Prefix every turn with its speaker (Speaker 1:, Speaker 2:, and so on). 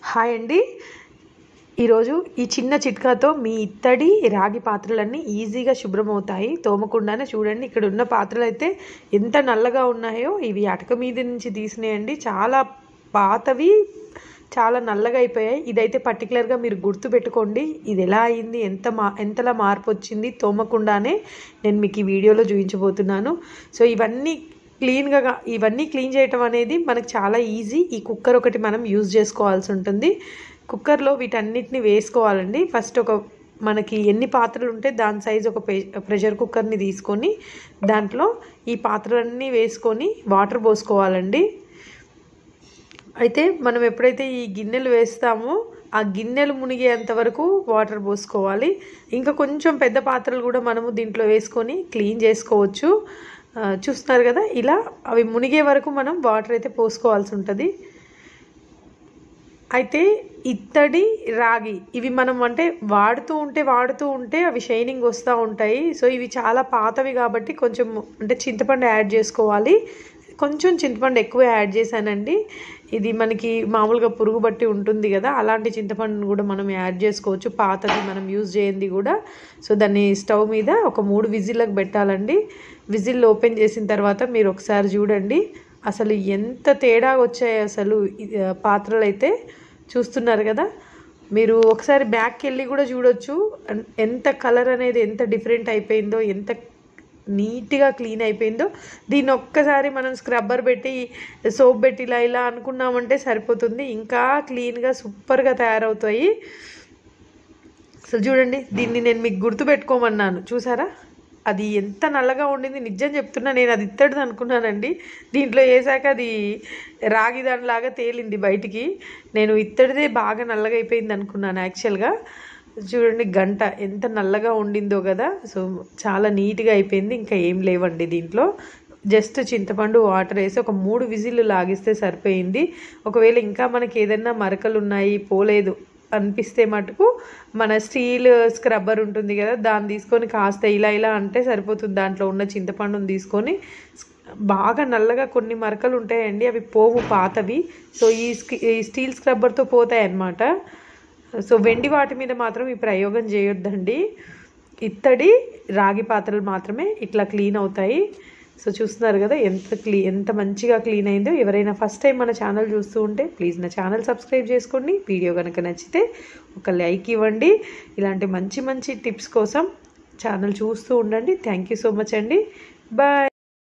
Speaker 1: Hi అండి. ఈరోజు ఈ చిన్న చిట్కాతో మీ ఇత్తడి రాగి పాత్రలన్నీ ఈజీగా శుభ్రమవుతాయి తోమకుండానే. చూడండి, ఇక్కడ ఉన్న పాత్రలు అయితే ఎంత నల్లగా ఉన్నాయో. ఇవి అటక మీద నుంచి తీసినాయండి, చాలా పాతవి, చాలా నల్లగా అయిపోయాయి. ఇదైతే పర్టికులర్గా మీరు గుర్తుపెట్టుకోండి, ఇది ఎలా అయింది, ఎంతలా మార్పు వచ్చింది తోమకుండానే నేను మీకు ఈ వీడియోలో చూపించబోతున్నాను. సో ఇవన్నీ క్లీన్ చేయటం అనేది మనకు చాలా ఈజీ. ఈ కుక్కర్ ఒకటి మనం యూజ్ చేసుకోవాల్సి ఉంటుంది. కుక్కర్లో వీటన్నిటిని వేసుకోవాలండి. ఫస్ట్ మనకి ఎన్ని పాత్రలు ఉంటే దాని సైజు ఒక ప్రెషర్ కుక్కర్ని తీసుకొని దాంట్లో ఈ పాత్రలన్నీ వేసుకొని వాటర్ పోసుకోవాలండి. అయితే మనం ఎప్పుడైతే ఈ గిన్నెలు వేస్తామో ఆ గిన్నెలు మునిగేంత వరకు వాటర్ పోసుకోవాలి. ఇంకా కొంచెం పెద్ద పాత్రలు కూడా మనము దీంట్లో వేసుకొని క్లీన్ చేసుకోవచ్చు. చూస్తున్నారు కదా, ఇలా అవి మునిగే వరకు మనం వాటర్ అయితే పోసుకోవాల్సి ఉంటుంది. అయితే ఇత్తడి, రాగి ఇవి మనం అంటే వాడుతూ ఉంటే అవి షైనింగ్ వస్తూ ఉంటాయి. సో ఇవి చాలా పాతవి కాబట్టి కొంచెం అంటే చింతపండు యాడ్ చేసుకోవాలి. కొంచెం చింతపండు ఎక్కువ యాడ్ చేశానండి. ఇది మనకి మామూలుగా పురుగు బట్టి ఉంటుంది కదా, అలాంటి చింతపండును కూడా మనం యాడ్ చేసుకోవచ్చు, పాతది మనం యూజ్ చేయండి కూడా. సో దాన్ని స్టవ్ మీద ఒక 3 విజిల్లకు పెట్టాలండి. విజిల్ ఓపెన్ చేసిన తర్వాత మీరు ఒకసారి చూడండి, అసలు ఎంత తేడా వచ్చాయి అసలు పాత్రలు అయితే. చూస్తున్నారు కదా, మీరు ఒకసారి బ్యాక్కి వెళ్ళి కూడా చూడొచ్చు ఎంత కలర్ అనేది ఎంత డిఫరెంట్ అయిపోయిందో, ఎంత నీట్గా క్లీన్ అయిపోయిందో. దీన్ని ఒక్కసారి మనం స్క్రబ్బర్ పెట్టి సోప్ పెట్టి ఇలా అనుకున్నామంటే సరిపోతుంది, ఇంకా క్లీన్గా సూపర్గా తయారవుతాయి. అసలు చూడండి, దీన్ని నేను మీకు గుర్తుపెట్టుకోమన్నాను, చూసారా అది ఎంత నల్లగా ఉండింది. నిజం చెప్తున్నా, నేను అది ఇత్తడిది అనుకున్నానండి. దీంట్లో వేసాక అది రాగి దానిలాగా తేలింది బయటికి. నేను ఇత్తడిదే బాగా నల్లగా అయిపోయింది అనుకున్నాను యాక్చువల్గా. చూడండి గంట ఎంత నల్లగా ఉండిందో కదా. సో చాలా నీట్గా అయిపోయింది. ఇంకా ఏం లేవండి దీంట్లో, జస్ట్ చింతపండు వాటర్ వేసి ఒక 3 విజిల్లు లాగిస్తే సరిపోయింది. ఒకవేళ ఇంకా మనకి ఏదైనా మరకలు ఉన్నాయి, పోలేదు అనిపిస్తే మటుకు మన స్టీల్ స్క్రబ్బర్ ఉంటుంది కదా, దాన్ని తీసుకొని కాస్త ఇలా అంటే సరిపోతుంది. దాంట్లో ఉన్న చింతపండుని తీసుకొని బాగా నల్లగా కొన్ని మరకలు ఉంటాయండి, అవి పోవు పాతవి. సో ఈ స్టీల్ స్క్రబ్బర్తో పోతాయి అన్నమాట. సో వెండి వాటి మీద మాత్రం ఈ ప్రయోగం చేయొద్దండి. ఇత్తడి, రాగి పాత్రలు మాత్రమే ఇట్లా క్లీన్ అవుతాయి. సో చూస్తున్నారు కదా ఎంత మంచిగా క్లీన్ అయిందో. ఎవరైనా ఫస్ట్ టైం మన ఛానల్ చూస్తూ ఉంటే ప్లీజ్ నా ఛానల్ సబ్స్క్రైబ్ చేసుకోండి. వీడియో కనుక నచ్చితే ఒక లైక్ ఇవ్వండి. ఇలాంటి మంచి టిప్స్ కోసం ఛానల్ చూస్తూ ఉండండి. థ్యాంక్ యూ సో మచ్ అండి. బాయ్.